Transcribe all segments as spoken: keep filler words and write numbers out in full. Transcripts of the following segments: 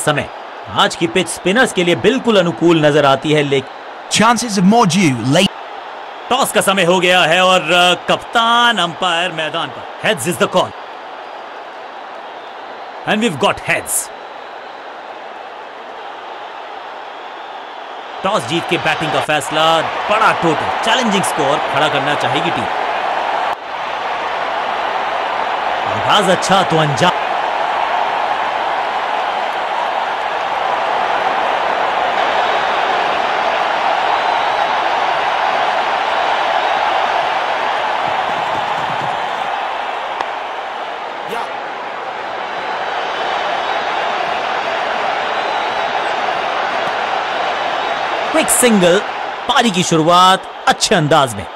समय। आज की पिच स्पिनर्स के लिए बिल्कुल अनुकूल नजर आती है, लेकिन chances are more due late. Toss का समय हो गया है और कप्तान अंपायर मैदान पर। Heads is the call and we have got heads. Toss जीत के बैटिंग का फैसला, बड़ा टोटल, चैलेंजिंग स्कोर खड़ा करना चाहेगी टीम। आगाज अच्छा तो अंजाम। क्विक सिंगल, पारी की शुरुआत अच्छे अंदाज में।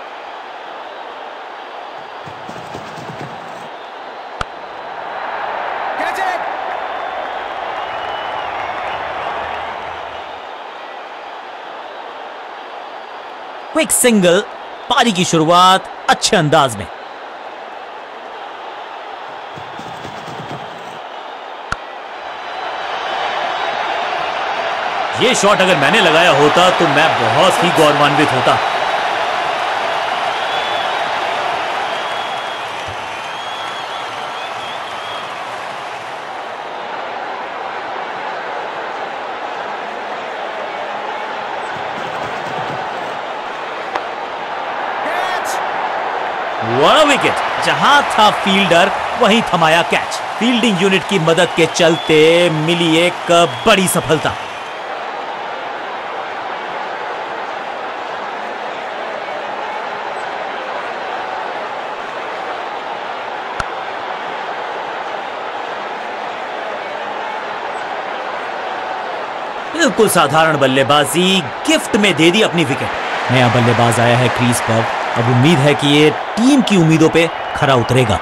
क्विक सिंगल, पारी की शुरुआत अच्छे अंदाज में। ये शॉट अगर मैंने लगाया होता तो मैं बहुत ही गौरवान्वित होता। बड़ा विकेट, जहां था फील्डर वहीं थमाया कैच। फील्डिंग यूनिट की मदद के चलते मिली एक बड़ी सफलता। बिल्कुल साधारण बल्लेबाजी, गिफ्ट में दे दी अपनी विकेट। नया बल्लेबाज आया है क्रीज पर, अब उम्मीद है कि ये टीम की उम्मीदों पे खरा उतरेगा।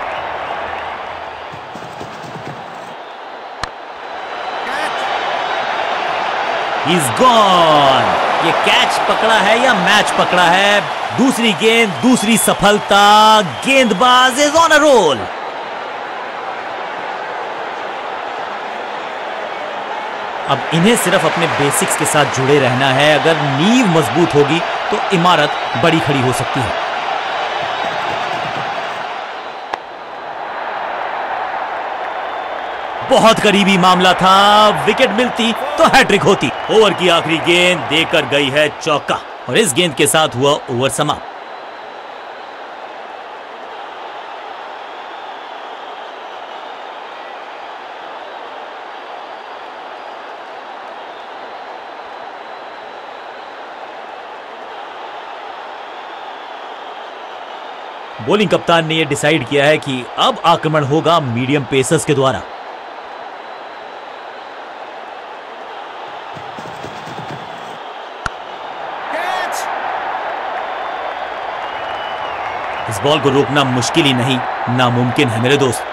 He's gone। ये कैच पकड़ा है या मैच पकड़ा है? दूसरी गेंद, दूसरी सफलता, गेंदबाज इज ऑन अ रोल। अब इन्हें सिर्फ अपने बेसिक्स के साथ जुड़े रहना है। अगर नींव मजबूत होगी तो इमारत बड़ी खड़ी हो सकती है। बहुत करीबी मामला था, विकेट मिलती तो हैट्रिक होती। ओवर की आखिरी गेंद देकर गई है चौका और इस गेंद के साथ हुआ ओवर समाप्त। बॉलिंग कप्तान ने यह डिसाइड किया है कि अब आक्रमण होगा मीडियम पेसर्स के द्वारा। इस बॉल को रोकना मुश्किल ही नहीं, नामुमकिन है मेरे दोस्त।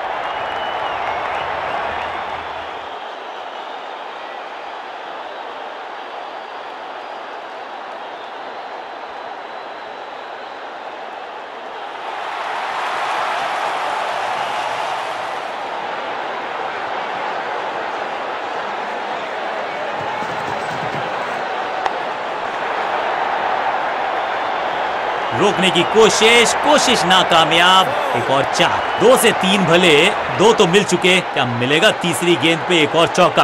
रोकने की कोशिश कोशिश नाकामयाब। एक और चार, दो से तीन भले, दो तो मिल चुके, क्या मिलेगा तीसरी गेंद पे एक और चौका?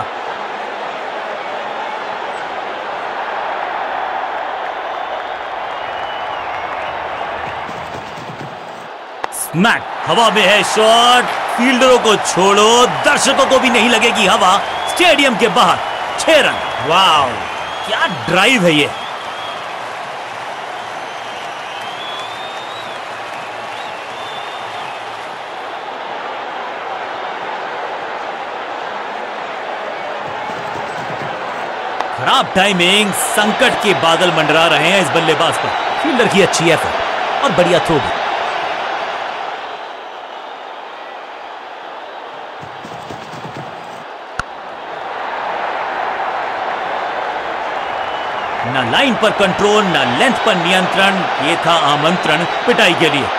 स्मैक, हवा में है शॉट। फील्डरों को छोड़ो, दर्शकों को भी नहीं लगेगी हवा। स्टेडियम के बाहर छह रन। वाह, क्या ड्राइव है ये। खराब टाइमिंग, संकट के बादल मंडरा रहे हैं इस बल्लेबाज पर। फील्डर की अच्छी एफर्ट और बढ़िया थ्रो भी। ना लाइन पर कंट्रोल, ना लेंथ पर नियंत्रण। ये था आमंत्रण पिटाई के लिए।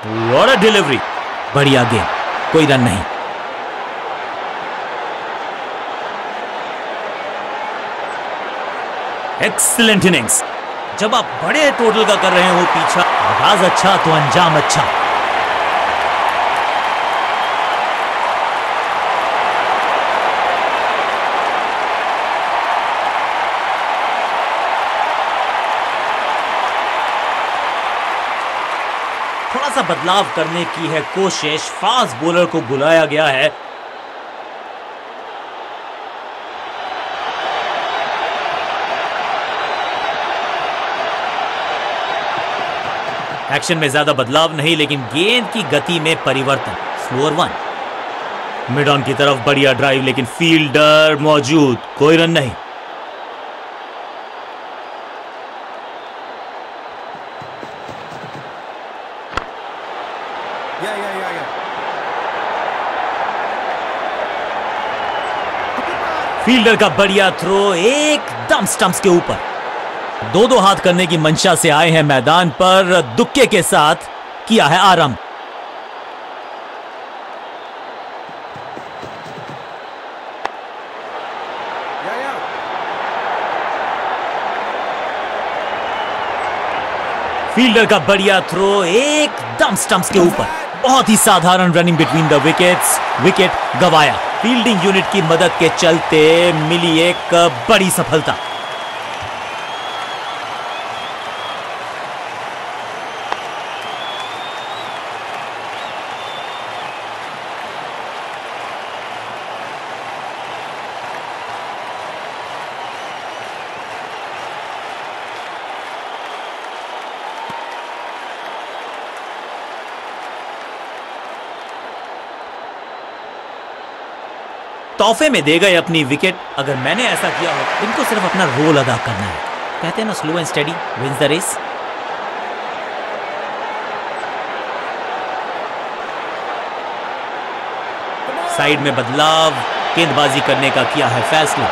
व्हाट अ डिलीवरी, बढ़िया गेम, कोई रन नहीं। Excellent innings. जब आप बड़े टोटल का कर रहे हो पीछा, आगाज अच्छा तो अंजाम अच्छा। थोड़ा सा बदलाव करने की है कोशिश, फास्ट बॉलर को बुलाया गया है। एक्शन में ज्यादा बदलाव नहीं, लेकिन गेंद की गति में परिवर्तन। स्लोअर वन, मिड ऑन की तरफ बढ़िया ड्राइव, लेकिन फील्डर मौजूद, कोई रन नहीं। Yeah, yeah, yeah, yeah. Fielder का बढ़िया थ्रो एकदम स्टंप्स के ऊपर। दो दो हाथ करने की मंशा से आए हैं मैदान पर, दुक्के के साथ किया है आरंभ। Yeah, yeah. फील्डर का बढ़िया थ्रो एकदम स्टंप्स के ऊपर। बहुत ही साधारण running between the wickets, wicket गवाया। फील्डिंग यूनिट की मदद के चलते मिली एक बड़ी सफलता। तोहफे में दे गए अपनी विकेट। अगर मैंने ऐसा किया हो, इनको सिर्फ अपना रोल अदा करना है। कहते हैं ना, slow and steady wins the race. Side में बदलाव, गेंदबाजी करने का किया है फैसला।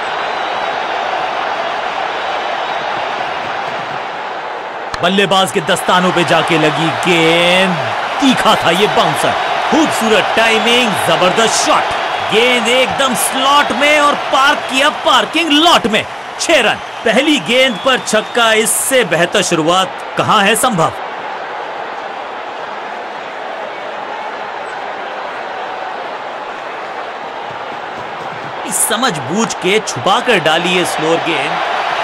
बल्लेबाज के दस्तानों पे जाके लगी गेंद, तीखा था ये बाउंसर। खूबसूरत टाइमिंग, जबरदस्त शॉट। गेंद एकदम स्लॉट में और पार्क किया पार्किंग लॉट में। छह रन। पहली गेंद पर छक्का, इससे बेहतर शुरुआत कहां है संभव। समझ बूझ के छुपा कर डाली है स्लोअर गेंद।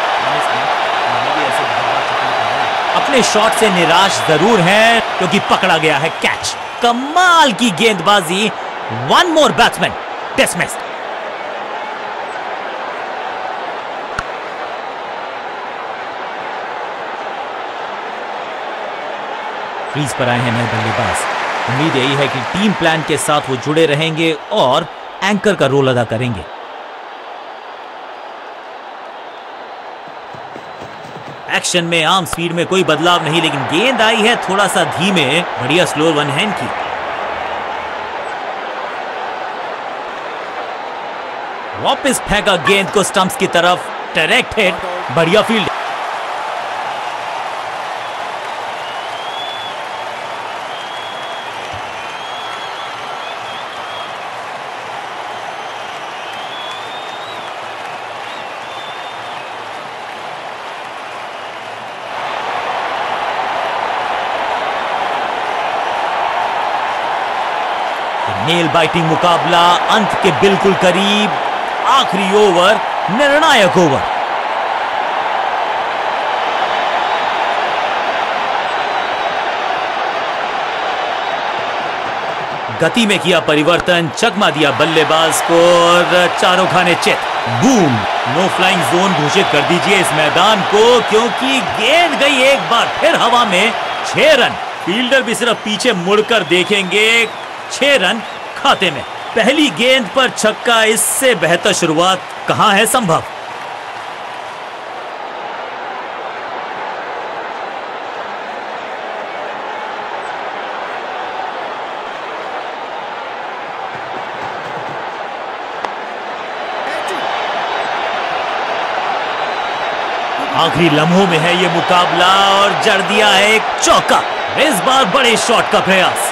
अपने शॉट से निराश जरूर हैं, क्योंकि पकड़ा गया है कैच। कमाल की गेंदबाजी। One more batsman dismissed. Crease पर आए हैं नए बल्लेबाज। उम्मीद यही है कि टीम प्लान के साथ वो जुड़े रहेंगे और एंकर का रोल अदा करेंगे। एक्शन में आर्म स्पीड में कोई बदलाव नहीं, लेकिन गेंद आई है थोड़ा सा धीमे। बढ़िया स्लोअर वन हैंड की। वापस फेंका गेंद को स्टंप्स की तरफ। डायरेक्ट हिट, बढ़िया फील्ड। नेल बाइटिंग मुकाबला अंत के बिल्कुल करीब। आखिरी ओवर, निर्णायक ओवर। गति में किया परिवर्तन, चकमा दिया बल्लेबाज को और चारों खाने चित। बूम। नो फ्लाइंग जोन घोषित कर दीजिए इस मैदान को, क्योंकि गेंद गई एक बार फिर हवा में। छह रन। फील्डर भी सिर्फ पीछे मुड़कर देखेंगे। छह रन खाते में। पहली गेंद पर छक्का, इससे बेहतर शुरुआत कहां है संभव। आखिरी लम्हों में है ये मुकाबला और जड़ दिया है एक चौका। इस बार बड़े शॉट का प्रयास।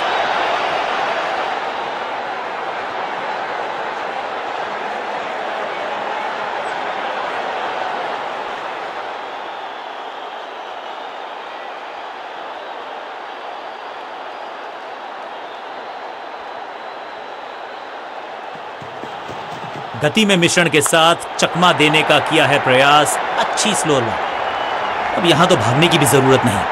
गति में मिश्रण के साथ चकमा देने का किया है प्रयास। अच्छी स्लो रन। अब यहां तो भागने की भी जरूरत नहीं।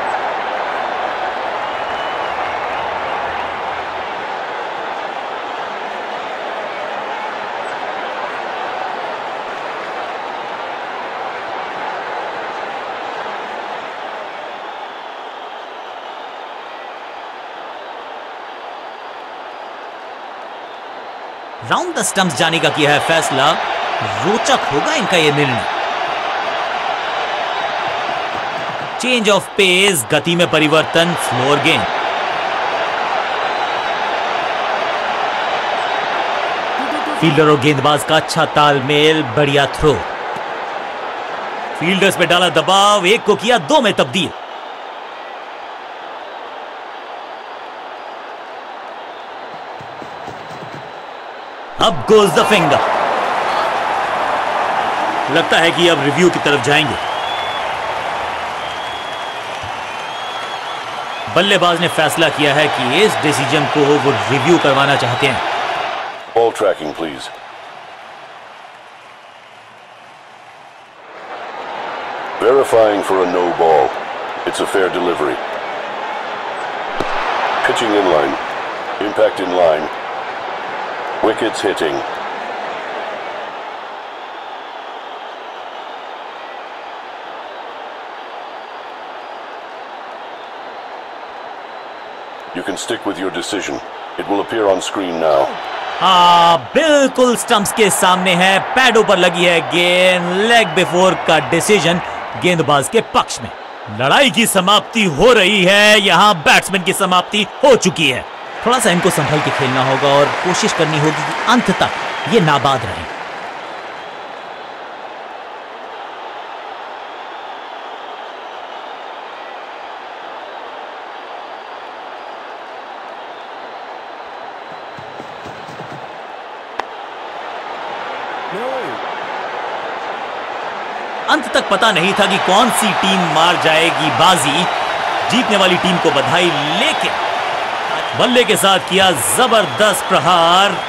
राउंड द स्टंप्स जाने का किया है फैसला। रोचक होगा इनका यह निर्णय। चेंज ऑफ पेस, गति में परिवर्तन, फ्लोर गेंद। फील्डर और गेंदबाज का अच्छा तालमेल, बढ़िया थ्रो। फील्डर्स पे डाला दबाव, एक को किया दो में तब्दील। अब गोज द फिंगर। लगता है कि अब रिव्यू की तरफ जाएंगे। बल्लेबाज ने फैसला किया है कि इस डिसीजन को वो रिव्यू करवाना चाहते हैं। Ball tracking, please. Verifying for a no ball. It's a fair delivery. Pitching in line. Impact in line. Wickets hitting. You can stick with your decision. It will appear on screen now. हाँ, बिल्कुल stumps के सामने है। पैडों पर लगी है गेंद। Leg before का डिसीजन गेंदबाज के पक्ष में। लड़ाई की समाप्ति हो रही है। यहां बैट्समैन की समाप्ति हो चुकी है। थोड़ा सा इनको संभल के खेलना होगा और कोशिश करनी होगी कि अंत तक ये नाबाद रहे। अंत तक पता नहीं था कि कौन सी टीम मार जाएगी बाजी। जीतने वाली टीम को बधाई, लेकिन बल्ले के साथ किया जबरदस्त प्रहार।